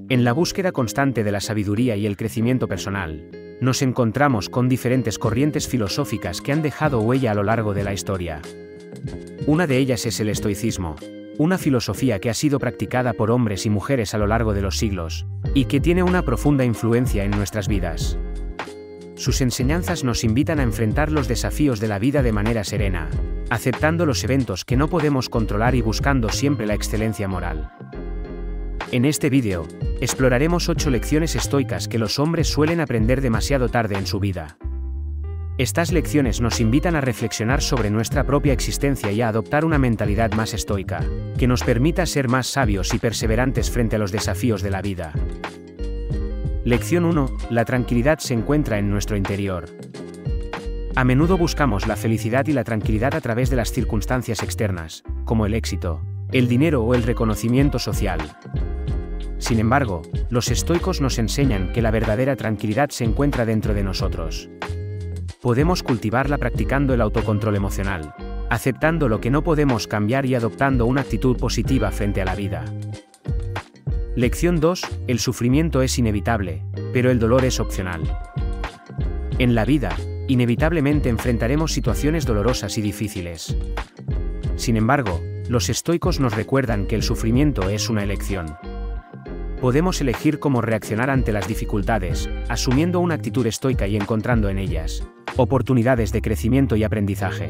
En la búsqueda constante de la sabiduría y el crecimiento personal, nos encontramos con diferentes corrientes filosóficas que han dejado huella a lo largo de la historia. Una de ellas es el estoicismo, una filosofía que ha sido practicada por hombres y mujeres a lo largo de los siglos, y que tiene una profunda influencia en nuestras vidas. Sus enseñanzas nos invitan a enfrentar los desafíos de la vida de manera serena, aceptando los eventos que no podemos controlar y buscando siempre la excelencia moral. En este vídeo, exploraremos 8 lecciones estoicas que los hombres suelen aprender demasiado tarde en su vida. Estas lecciones nos invitan a reflexionar sobre nuestra propia existencia y a adoptar una mentalidad más estoica, que nos permita ser más sabios y perseverantes frente a los desafíos de la vida. Lección 1. La tranquilidad se encuentra en nuestro interior. A menudo buscamos la felicidad y la tranquilidad a través de las circunstancias externas, como el éxito, el dinero o el reconocimiento social. Sin embargo, los estoicos nos enseñan que la verdadera tranquilidad se encuentra dentro de nosotros. Podemos cultivarla practicando el autocontrol emocional, aceptando lo que no podemos cambiar y adoptando una actitud positiva frente a la vida. Lección 2. El sufrimiento es inevitable, pero el dolor es opcional. En la vida, inevitablemente enfrentaremos situaciones dolorosas y difíciles. Sin embargo, los estoicos nos recuerdan que el sufrimiento es una elección. Podemos elegir cómo reaccionar ante las dificultades, asumiendo una actitud estoica y encontrando en ellas oportunidades de crecimiento y aprendizaje.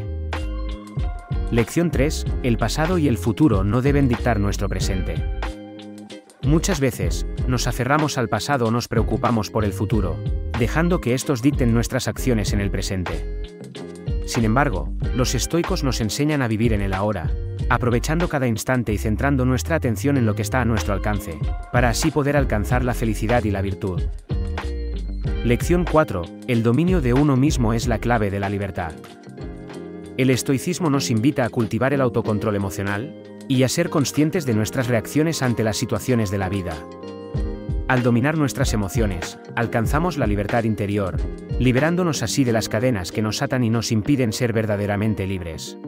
Lección 3. El pasado y el futuro no deben dictar nuestro presente. Muchas veces, nos aferramos al pasado o nos preocupamos por el futuro, dejando que estos dicten nuestras acciones en el presente. Sin embargo, los estoicos nos enseñan a vivir en el ahora, aprovechando cada instante y centrando nuestra atención en lo que está a nuestro alcance, para así poder alcanzar la felicidad y la virtud. Lección 4. El dominio de uno mismo es la clave de la libertad. El estoicismo nos invita a cultivar el autocontrol emocional, y a ser conscientes de nuestras reacciones ante las situaciones de la vida. Al dominar nuestras emociones, alcanzamos la libertad interior, liberándonos así de las cadenas que nos atan y nos impiden ser verdaderamente libres.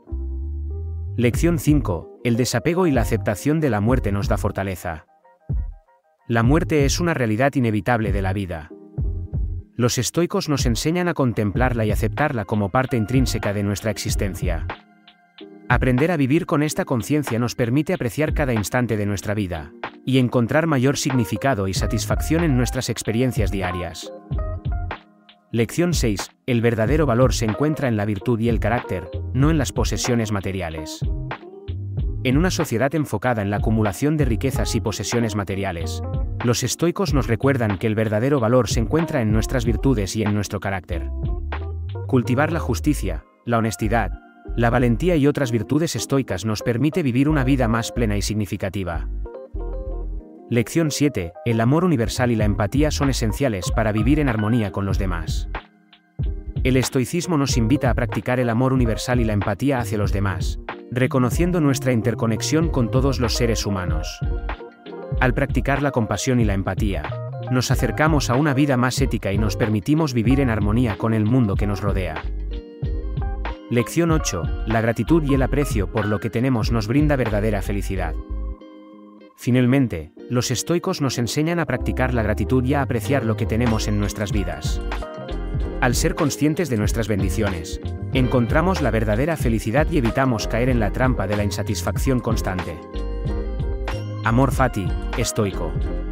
Lección 5. El desapego y la aceptación de la muerte nos da fortaleza. La muerte es una realidad inevitable de la vida. Los estoicos nos enseñan a contemplarla y aceptarla como parte intrínseca de nuestra existencia. Aprender a vivir con esta conciencia nos permite apreciar cada instante de nuestra vida, y encontrar mayor significado y satisfacción en nuestras experiencias diarias. Lección 6. El verdadero valor se encuentra en la virtud y el carácter, no en las posesiones materiales. En una sociedad enfocada en la acumulación de riquezas y posesiones materiales, los estoicos nos recuerdan que el verdadero valor se encuentra en nuestras virtudes y en nuestro carácter. Cultivar la justicia, la honestidad, la valentía y otras virtudes estoicas nos permite vivir una vida más plena y significativa. Lección 7. El amor universal y la empatía son esenciales para vivir en armonía con los demás. El estoicismo nos invita a practicar el amor universal y la empatía hacia los demás, reconociendo nuestra interconexión con todos los seres humanos. Al practicar la compasión y la empatía, nos acercamos a una vida más ética y nos permitimos vivir en armonía con el mundo que nos rodea. Lección 8. La gratitud y el aprecio por lo que tenemos nos brinda verdadera felicidad. Finalmente, los estoicos nos enseñan a practicar la gratitud y a apreciar lo que tenemos en nuestras vidas. Al ser conscientes de nuestras bendiciones, encontramos la verdadera felicidad y evitamos caer en la trampa de la insatisfacción constante. Amor fati, estoico.